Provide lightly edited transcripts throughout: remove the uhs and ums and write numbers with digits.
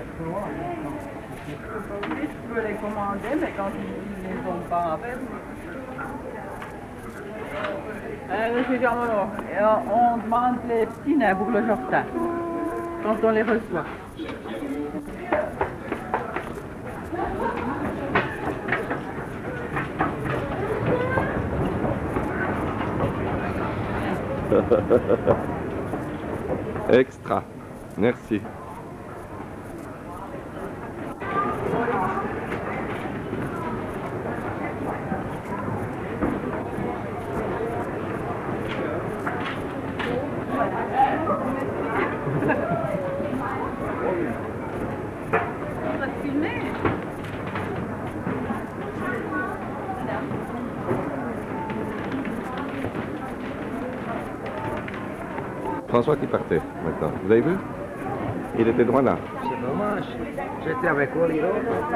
Oui, tu peux les commander, mais quand ils ne les ont pas en fait. Monsieur Germano, on demande les petits nains pour le jardin, quand on les reçoit. Extra, merci. François qui partait maintenant. Vous avez vu? Il était droit là. C'est dommage. J'étais avec Oliver.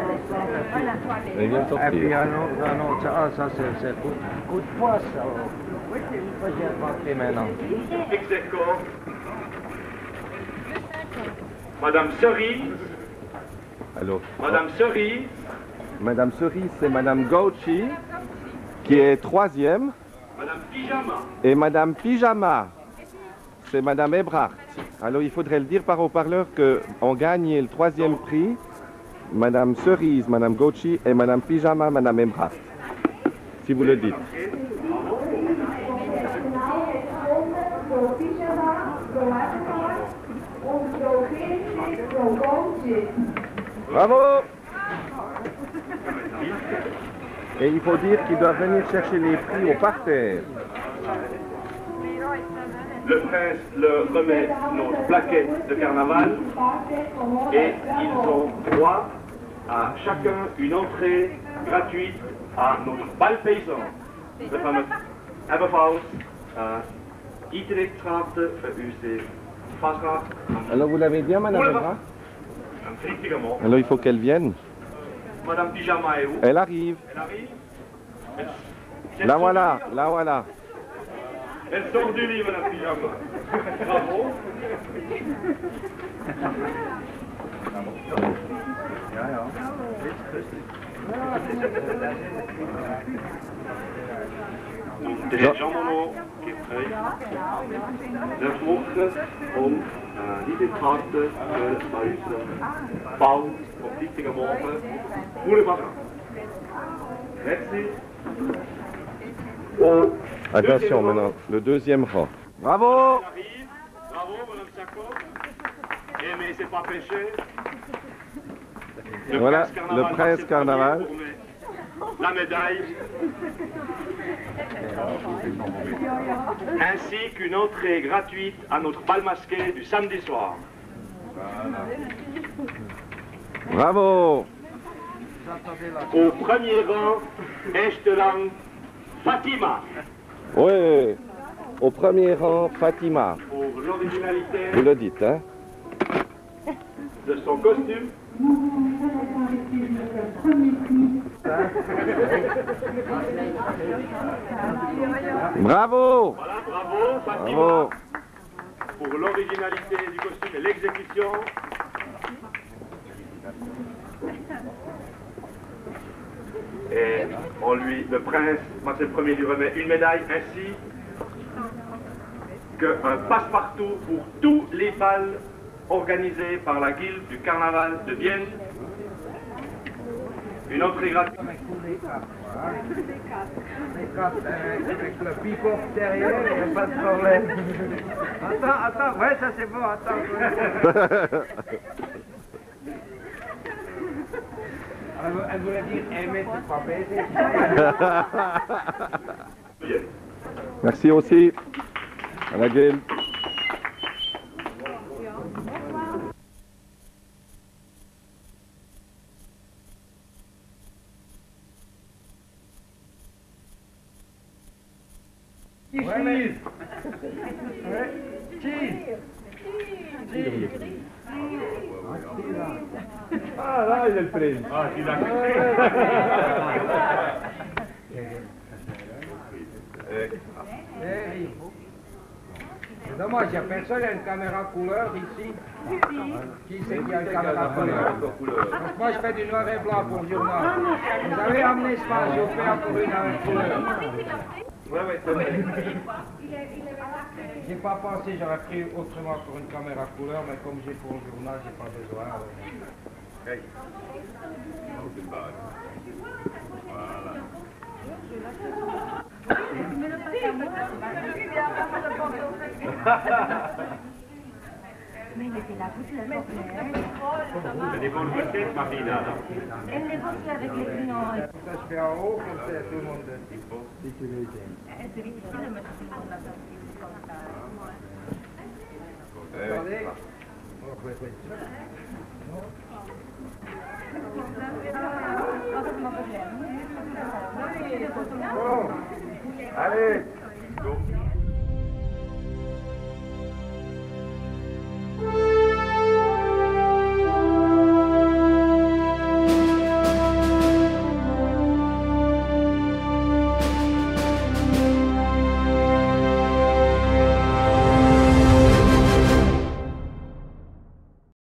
Il vient de sortir. Et puis un autre, ça c'est coup de poing ça. Moi j'ai remarqué maintenant. Execo. Madame Cerise. Allô? Madame Cerise. Madame Cerise, c'est Madame Gauchi, qui est troisième. Madame Pyjama. Et Madame Pyjama, c'est Madame Ebrard. Alors il faudrait le dire par haut-parleur qu'on gagne le troisième prix. Madame Cerise, Madame Gauchi et Madame Pyjama, Madame Ebrard. Si vous le dites. Bravo! Et il faut dire qu'ils doivent venir chercher les prix au parterre. Le prince leur remet notre plaquette de carnaval et ils ont droit à chacun une entrée gratuite à notre bal paysan. Le fameux Aberfaus, iedere Straße verüste Fahrrad. Alors vous l'avez bien, Madame Ebrard? Effectivement. Alors il faut qu'elle vienne. Madame Pyjama est où? Elle arrive. Elle arrive? La voilà, la voilà. Elle sort du lit, Madame Pyjama. Bravo. Der Jean Monod gibt euch eine Woche, um diese Karte bei unserem Bau vom Dienstag am Morgen Gute Vacances. Merci. Attention maintenant, le deuxième rang. Bravo! Arrive. Bravo, Madame Sacco. Eh, mais c'est pas péché. Voilà, le prince carnaval. La médaille. Ainsi qu'une entrée gratuite à notre bal masqué du samedi soir. Bravo! Au premier rang, Estelang Fatima. Oui, au premier rang, Fatima. Pour l'originalité Vous le dites, hein? de son costume. Bravo! Voilà, bravo, Fatima. Bravo! Pour l'originalité du costume et l'exécution. Et le prince, Marcel Ier, lui remet une médaille ainsi qu'un passe-partout pour tous les bals organisés par la Guilde du Carnaval de Vienne. Une entrée gratuite. Avec le pick-off derrière, il n'y a pas de problème. Attends, ouais, ça c'est bon, attends. Elle voulait dire aimer, c'est pas baiser. Merci aussi à la guilde. Cheese! Cheese! Ah, là, il est le prince. Ah, il a Dommage, il n'y a personne, il y a une caméra couleur ici. Qui c'est qui a une caméra couleur? Donc moi je fais du noir et blanc pour le journal. Vous avez amené ce matin, je fais encore une avec couleur. Ouais, ouais, c'est vrai. J'ai pas pensé, j'aurais pris autrement pour une caméra couleur, mais comme j'ai pour le journal, j'ai pas besoin. Hey. C'est pas... Voilà. Mais il était là toute la journée. C'est des bonnes recettes, Marina. Elle négocie avec les clients. Ça je fais en haut, comme ça tout le monde. C'est difficile de mettre tout le monde là comme ça. Attendez. Oh, Bon. Allez. Go.